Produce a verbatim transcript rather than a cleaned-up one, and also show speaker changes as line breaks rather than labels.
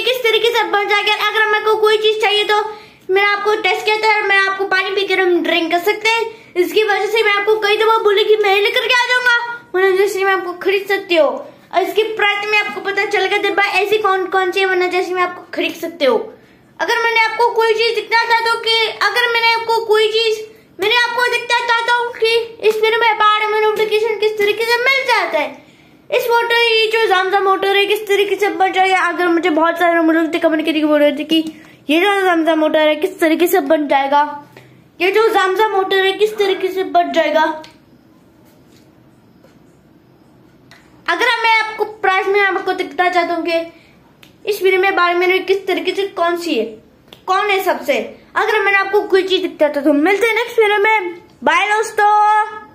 किस तरीके से बन जाएगा। अगर मेरे को कोई चीज चाहिए तो मैंने आपको टेस्ट किया था, मैं आपको पानी पीकर हम ड्रिंक कर सकते हैं। इसकी वजह से मैं आपको कई दफा बोली कि मैं लेकर के आ जाऊंगा, वरना जैसे मैं आपको खरीद सकते हो और इसकी प्राइस में आपको पता चलेगा डिब्बा ऐसी कौन कौन सी वरना जैसे में आपको खरीद सकते हो। अगर मैंने आपको कोई चीज दिखना चाहता हूँ कि अगर मैंने आपको कोई चीज मैंने आपको दिखना चाहता हूँ कि इस फिल्म में बाहर में नोटिफिकेशन किस तरीके से मिल जाता है। इस मोटर ये जो ज़मज़म मोटर है किस तरीके से बन जाएगा। अगर मुझे बहुत सारे लोग कमेंट करके बोल रहे थे कि ये जो ज़मज़म मोटर है किस तरीके से बन जाएगा, ये जो ज़मज़म मोटर है किस तरीके से बन जाएगा। अगर मैं आपको प्राइस में आपको दिखना चाहता हूँ कि इस वीडियो में बारे में किस तरीके से कौन सी है कौन है सबसे। अगर मैंने आपको कोई चीज दिखता था तो मिलते हैं नेक्स्ट वीडियो में। बाय दोस्तों।